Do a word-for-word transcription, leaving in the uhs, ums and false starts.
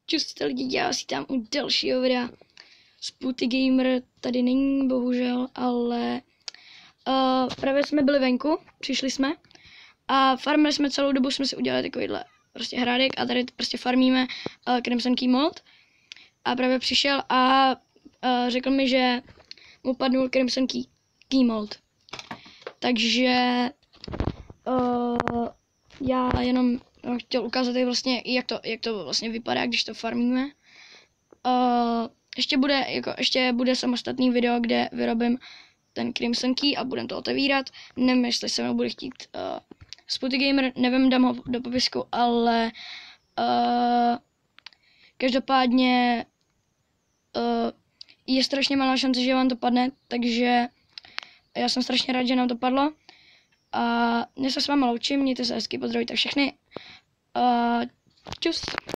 Čus lidi, já si tam u dalšího videa. Spooty Gamer tady není, bohužel, ale uh, právě jsme byli venku, přišli jsme a farmili jsme celou dobu, jsme si udělali takovýhle prostě hrádek a tady prostě farmíme uh, Crimson Key Mold. A právě přišel a uh, řekl mi, že mu padnul Crimson Key, Key Mold. Takže uh, já jenom no, chtěl ukázat tady vlastně, jak to, jak to vlastně vypadá, když to farmíme. Uh, ještě, bude, jako, ještě bude samostatný video, kde vyrobím ten Crimson Key a budem to otevírat. Nevím, jestli se mnou bude chtít uh, Spooty Gamer, nevím, dám ho do popisku, ale uh, každopádně uh, je strašně malá šance, že vám to padne, takže já jsem strašně rád, že nám to padlo. A dnes se s vámi loučím, mějte se hezky, pozdravujte všechny. Uh, čus.